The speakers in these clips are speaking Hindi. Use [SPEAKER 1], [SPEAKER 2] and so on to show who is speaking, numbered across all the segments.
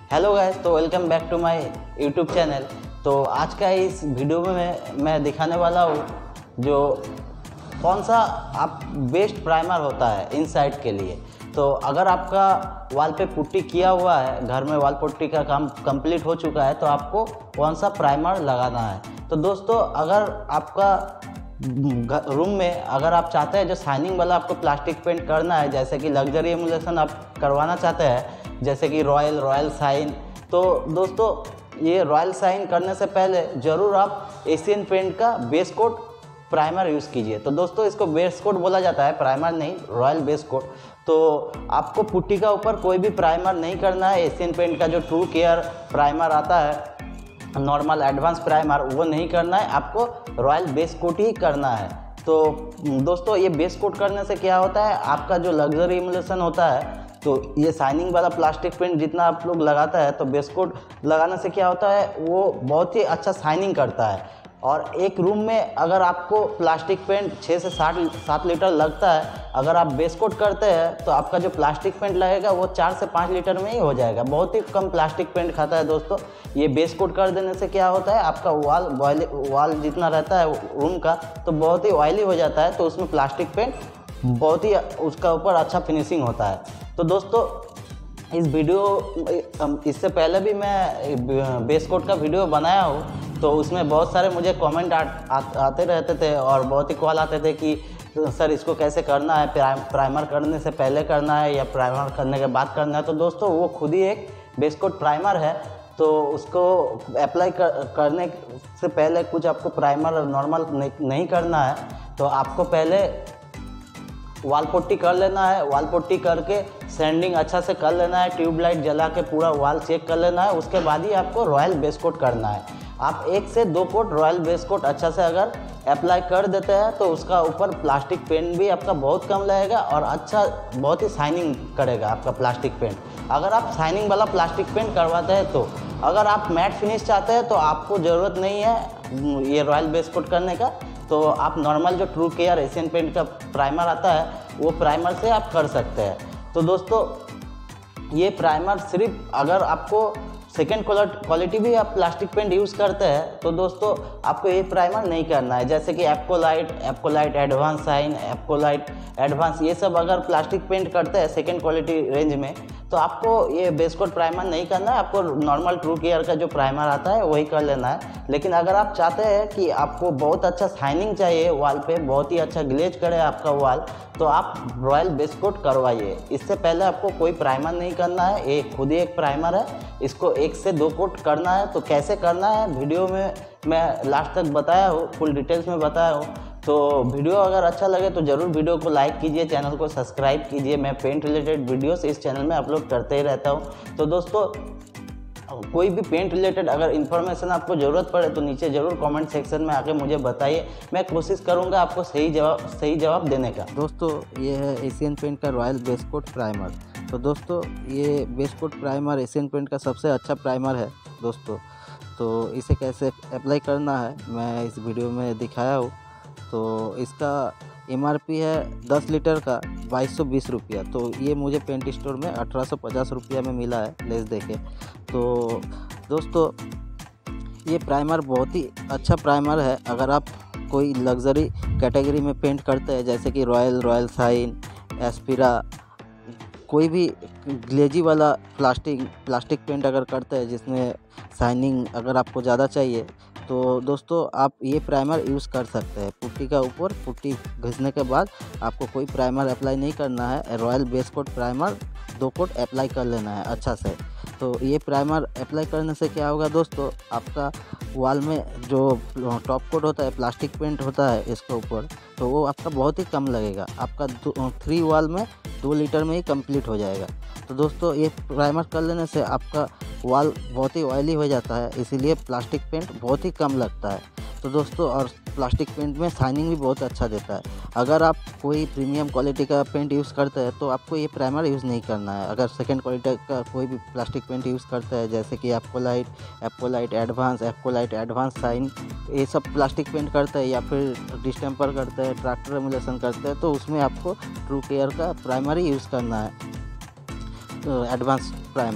[SPEAKER 1] हेलो गाइस, तो welcome back to my YouTube channel. तो आज का इस वीडियो में मैं दिखाने वाला हूँ जो कौन सा आप बेस्ट प्राइमर होता है इनसाइड के लिए। तो अगर आपका वॉल पे पुट्टी किया हुआ है, घर में वॉल पुट्टी का काम कंप्लीट हो चुका है, तो आपको कौन सा प्राइमर लगाना है। तो दोस्तों, अगर आपका रूम में अगर आप चाहते हैं जो शाइनिंग वाला आपको प्लास्टिक पेंट करना है, जैसे कि लग्जरी एमुलेशन आप करवाना चाहते हैं, जैसे कि रॉयल शाइन, तो दोस्तों ये रॉयल शाइन करने से पहले ज़रूर आप एशियन पेंट का बेस कोट प्राइमर यूज़ कीजिए। तो दोस्तों इसको बेस कोट बोला जाता है, प्राइमर नहीं, रॉयल बेस कोट। तो आपको पुट्टी का ऊपर कोई भी प्राइमर नहीं करना है। एशियन पेंट का जो ट्रू केयर प्राइमर आता है, नॉर्मल एडवांस प्राइमर, वो नहीं करना है, आपको रॉयल बेस कोट ही करना है। तो दोस्तों ये बेस कोट करने से क्या होता है, आपका जो लग्जरी इमुलेशन होता है, तो ये शाइनिंग वाला प्लास्टिक पेंट जितना आप लोग लगाता है, तो बेस कोट लगाने से क्या होता है, वो बहुत ही अच्छा शाइनिंग करता है। और एक रूम में अगर आपको प्लास्टिक पेंट 6 से 7 लीटर लगता है, अगर आप बेस कोट करते हैं तो आपका जो प्लास्टिक पेंट लगेगा वो 4 से 5 लीटर में ही हो जाएगा। बहुत ही कम प्लास्टिक पेंट खाता है दोस्तों। ये बेस कोट कर देने से क्या होता है, आपका वॉल जितना रहता है रूम का, तो बहुत ही ऑयली हो जाता है, तो उसमें प्लास्टिक पेंट बहुत ही उसका ऊपर अच्छा फिनिशिंग होता है। तो दोस्तों इस वीडियो इससे पहले भी मैं बेस कोट का वीडियो बनाया हूँ, तो उसमें बहुत सारे मुझे कमेंट आते रहते थे और बहुत ही कॉल आते थे कि सर इसको कैसे करना है, प्राइमर करने से पहले करना है या प्राइमर करने के बाद करना है। तो दोस्तों वो खुद ही एक बेस कोट प्राइमर है, तो उसको अप्लाई करने से पहले कुछ आपको प्राइमर नॉर्मल नहीं करना है। तो आपको पहले वॉल पुट्टी कर लेना है, वॉल पुट्टी करके सैंडिंग अच्छा से कर लेना है, ट्यूबलाइट जला के पूरा वॉल चेक कर लेना है, उसके बाद ही आपको रॉयल बेस कोट करना है। आप 1 से 2 कोट रॉयल बेस कोट अच्छा से अगर अप्लाई कर देते हैं, तो उसका ऊपर प्लास्टिक पेंट भी आपका बहुत कम लगेगा और अच्छा बहुत ही शाइनिंग करेगा आपका प्लास्टिक पेंट। अगर आप शाइनिंग वाला प्लास्टिक पेंट करवाते हैं, तो अगर आप मैट फिनिश चाहते हैं तो आपको ज़रूरत नहीं है ये रॉयल बेस कोट करने का। तो आप नॉर्मल जो ट्रू केयर एशियन पेंट का प्राइमर आता है, वो प्राइमर से आप कर सकते हैं। तो दोस्तों ये प्राइमर सिर्फ अगर आपको सेकेंड क्वालिटी भी आप प्लास्टिक पेंट यूज़ करते हैं, तो दोस्तों आपको ये प्राइमर नहीं करना है। जैसे कि Apcolite advance shine, Apcolite advance, ये सब अगर प्लास्टिक पेंट करते हैं सेकेंड क्वालिटी रेंज में, तो आपको ये बेस कोट प्राइमर नहीं करना है। आपको नॉर्मल ट्रू केयर का जो प्राइमर आता है वही कर लेना है। लेकिन अगर आप चाहते हैं कि आपको बहुत अच्छा शाइनिंग चाहिए वॉल पे, बहुत ही अच्छा ग्लेज करे आपका वॉल, तो आप रॉयल बेस कोट करवाइए। इससे पहले आपको कोई प्राइमर नहीं करना है, ये खुद ही एक प्राइमर है, इसको 1 से 2 कोट करना है। तो कैसे करना है वीडियो में मैं लास्ट तक बताया हूँ, फुल डिटेल्स में बताया हूँ। तो वीडियो अगर अच्छा लगे तो ज़रूर वीडियो को लाइक कीजिए, चैनल को सब्सक्राइब कीजिए। मैं पेंट रिलेटेड वीडियोस इस चैनल में अपलोड करते ही रहता हूँ। तो दोस्तों कोई भी पेंट रिलेटेड अगर इन्फॉर्मेशन आपको ज़रूरत पड़े तो नीचे ज़रूर कमेंट सेक्शन में आके मुझे बताइए, मैं कोशिश करूँगा आपको सही जवाब देने का। दोस्तों ये है एशियन पेंट का रॉयल बेस कोट प्राइमर। तो दोस्तों ये base coat primer Asian paint का सबसे अच्छा प्राइमर है दोस्तों। तो इसे कैसे अप्लाई करना है मैं इस वीडियो में दिखाया हूँ। तो इसका MRP है 10 लीटर का 2220 रुपया। तो ये मुझे पेंट स्टोर में 1850 रुपया में मिला है लेस देके। तो दोस्तों ये प्राइमर बहुत ही अच्छा प्राइमर है। अगर आप कोई लग्जरी कैटेगरी में पेंट करते हैं, जैसे कि रॉयल शाइन, एस्पिरा, कोई भी ग्लेजी वाला प्लास्टिक पेंट अगर करते हैं जिसमें शाइनिंग अगर आपको ज़्यादा चाहिए, तो दोस्तों आप ये प्राइमर यूज़ कर सकते हैं। पुट्टी का ऊपर पुट्टी घिसने के बाद आपको कोई प्राइमर अप्लाई नहीं करना है, royal base coat primer 2 coat apply कर लेना है अच्छा से। तो ये प्राइमर अप्लाई करने से क्या होगा दोस्तों, आपका वॉल में जो टॉप कोट होता है, प्लास्टिक पेंट होता है इसके ऊपर, तो वो आपका बहुत ही कम लगेगा। आपका 3 वॉल में 2 लीटर में ही कंप्लीट हो जाएगा। तो दोस्तों ये प्राइमर कर लेने से आपका वॉल बहुत ही ऑयली हो जाता है, इसीलिए प्लास्टिक पेंट बहुत ही कम लगता है। तो दोस्तों और प्लास्टिक पेंट में शाइनिंग भी बहुत अच्छा देता है। अगर आप कोई प्रीमियम क्वालिटी का पेंट यूज़ करते हैं तो आपको ये प्राइमर यूज़ नहीं करना है। अगर सेकेंड क्वालिटी का कोई भी प्लास्टिक पेंट यूज़ करते हैं, जैसे कि एप्कोलाइट एडवांस शाइन, ये सब प्लास्टिक पेंट करते हैं या फिर डिस्टेम्पर करते हैं, ट्रैक्टर एमुलेशन करते हैं, तो उसमें आपको ट्रू केयर का प्राइमर ही यूज़ करना है, एडवांस प्राइमर।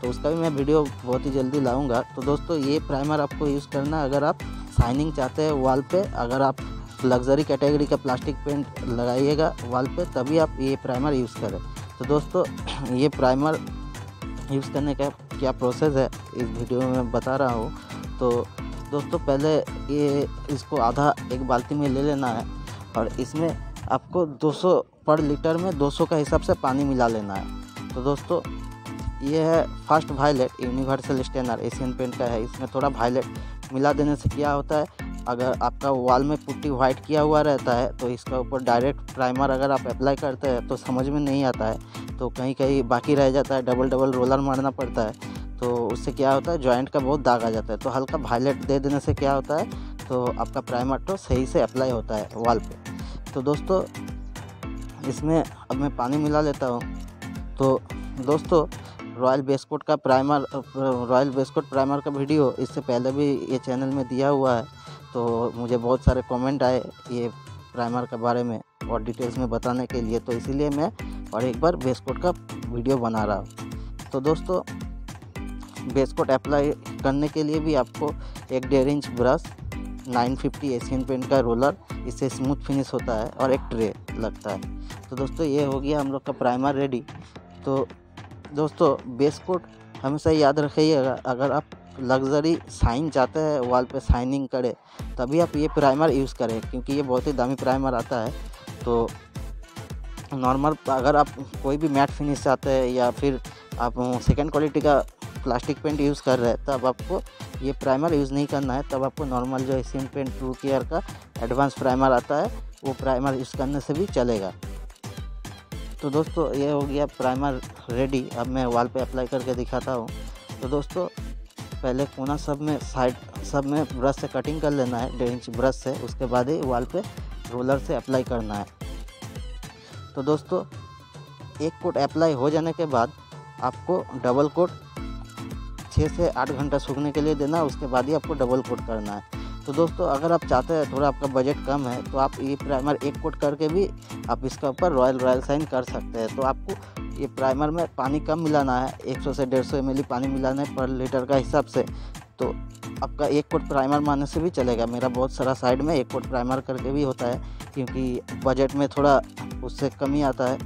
[SPEAKER 1] तो उसका भी मैं वीडियो बहुत ही जल्दी लाऊंगा। तो दोस्तों ये प्राइमर आपको यूज़ करना है अगर आप शाइनिंग चाहते हैं वॉल पे, अगर आप लग्जरी कैटेगरी का प्लास्टिक पेंट लगाइएगा वॉल पे तभी आप ये प्राइमर यूज़ करें। तो दोस्तों ये प्राइमर यूज़ करने का क्या प्रोसेस है इस वीडियो में मैं बता रहा हूँ। तो दोस्तों पहले ये इसको आधा एक बाल्टी में ले लेना है और इसमें आपको 200 पर लीटर में 200 का हिसाब से पानी मिला लेना है। तो दोस्तों ये है first violet universal stainer Asian paint का है। इसमें थोड़ा वायलेट मिला देने से क्या होता है, अगर आपका वॉल में पुट्टी वाइट किया हुआ रहता है तो इसका ऊपर डायरेक्ट प्राइमर अगर आप अप्लाई करते हैं तो समझ में नहीं आता है, तो कहीं कहीं बाकी रह जाता है, डबल रोलर मारना पड़ता है। तो उससे क्या होता है जॉइंट का बहुत दाग आ जाता है। तो हल्का वायलेट दे देने से क्या होता है तो आपका प्राइमर तो सही से अप्लाई होता है वॉल पे। तो दोस्तों इसमें अब मैं पानी मिला लेता हूँ। तो दोस्तों रॉयल बेस कोट प्राइमर का वीडियो इससे पहले भी ये चैनल में दिया हुआ है। तो मुझे बहुत सारे कमेंट आए ये प्राइमर के बारे में और डिटेल्स में बताने के लिए, तो इसीलिए मैं और एक बार बेस कोट का वीडियो बना रहा हूँ। तो दोस्तों बेस कोट अप्लाई करने के लिए भी आपको एक 1.5 इंच ब्रश, 950 एशियन पेंट का रोलर, इससे स्मूथ फिनिश होता है और एक ट्रे लगता है। तो दोस्तों ये हो गया हम लोग का प्राइमर रेडी। तो दोस्तों बेस कोट हमेशा याद रखिएगा, अगर आप लग्जरी शाइन चाहते हैं वॉल पे शाइनिंग करे तभी आप ये प्राइमर यूज़ करें, क्योंकि ये बहुत ही दामी प्राइमर आता है। तो नॉर्मल अगर आप कोई भी मैट फिनिश चाहते हैं या फिर आप सेकेंड क्वालिटी का प्लास्टिक पेंट यूज़ कर रहे हैं तब आपको ये प्राइमर यूज़ नहीं करना है। तब आपको नॉर्मल जो एशियन पेंट ट्रू केयर का एडवांस प्राइमर आता है वो प्राइमर यूज़ करने से भी चलेगा। तो दोस्तों ये हो गया प्राइमर रेडी। अब मैं वॉल पे अप्लाई करके दिखाता हूँ। तो दोस्तों पहले कोना सब में ब्रश से कटिंग कर लेना है 1.5 इंच ब्रश से, उसके बाद ही वॉल पे रोलर से अप्लाई करना है। तो दोस्तों एक कोट अप्लाई हो जाने के बाद आपको डबल कोट 6 से 8 घंटा सूखने के लिए देना, उसके बाद ही आपको डबल कोट करना है। तो दोस्तों अगर आप चाहते हैं थोड़ा आपका बजट कम है तो आप ये प्राइमर एक कोट करके भी आप इसका ऊपर रॉयल शाइन कर सकते हैं। तो आपको ये प्राइमर में पानी कम मिलाना है, 100 से 150 ml पानी मिलाना है पर लीटर का हिसाब से। तो आपका एक कोट प्राइमर मारने से भी चलेगा। मेरा बहुत सारा साइड में एक कोट प्राइमर करके भी होता है, क्योंकि बजट में थोड़ा उससे कमी आता है।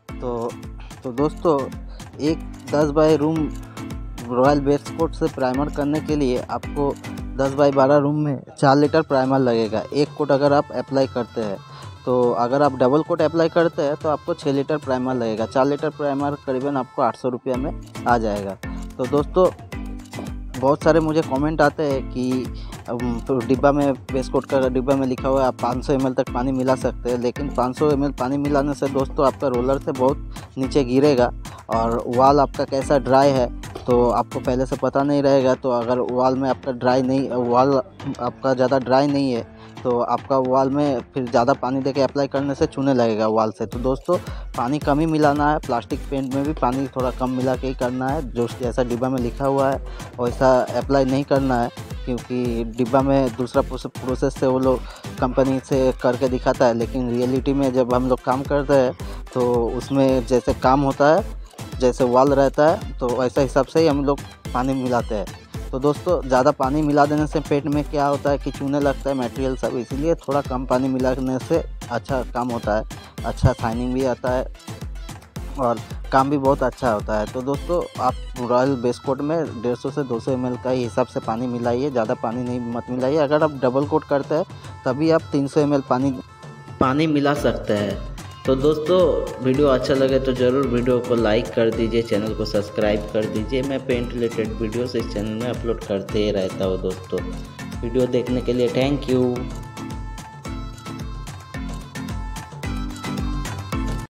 [SPEAKER 1] तो दोस्तों एक 10 by room royal base coat से प्राइमर करने के लिए आपको 10 बाई 12 रूम में 4 लीटर प्राइमर लगेगा एक कोट अगर आप अप्लाई करते हैं। तो अगर आप डबल कोट अप्लाई करते हैं तो आपको 6 लीटर प्राइमर लगेगा। 4 लीटर प्राइमर करीबन आपको 800 रुपये में आ जाएगा। तो दोस्तों बहुत सारे मुझे कमेंट आते हैं कि डिब्बा में बेस कोट का डिब्बा में लिखा हुआ है आप 500 ml तक पानी मिला सकते हैं, लेकिन 500 ml पानी मिलाने से दोस्तों आपका रोलर से बहुत नीचे गिरेगा और वॉल आपका कैसा ड्राई है तो आपको पहले से पता नहीं रहेगा। तो अगर वॉल में आपका वॉल आपका ज़्यादा ड्राई नहीं है तो आपका वॉल में फिर ज़्यादा पानी देके अप्लाई करने से चूने लगेगा वॉल से। तो दोस्तों पानी कम ही मिलाना है, प्लास्टिक पेंट में भी पानी थोड़ा कम मिला के ही करना है। जो जैसा डिब्बा में लिखा हुआ है वैसा अप्लाई नहीं करना है, क्योंकि डिब्बा में दूसरा प्रोसेस से वो लोग कंपनी से करके दिखाता है, लेकिन रियलिटी में जब हम लोग काम करते हैं तो उसमें जैसे काम होता है, जैसे वॉल रहता है तो वैसा हिसाब से ही हम लोग पानी मिलाते हैं। तो दोस्तों ज़्यादा पानी मिला देने से पेंट में क्या होता है कि चूने लगता है मटेरियल सब, इसीलिए थोड़ा कम पानी मिलाने से अच्छा काम होता है, अच्छा शाइनिंग भी आता है और काम भी बहुत अच्छा होता है। तो दोस्तों आप रॉयल बेस कोट में 150 से 200 ml का ही हिसाब से पानी मिलाइए, ज़्यादा पानी नहीं मत मिलाइए। अगर आप डबल कोट करते हैं तभी आप 300 ml पानी मिला सकते हैं। तो दोस्तों वीडियो अच्छा लगे तो ज़रूर वीडियो को लाइक कर दीजिए, चैनल को सब्सक्राइब कर दीजिए। मैं पेंट रिलेटेड वीडियोस इस चैनल में अपलोड करते ही रहता हूँ दोस्तों। वीडियो देखने के लिए थैंक यू।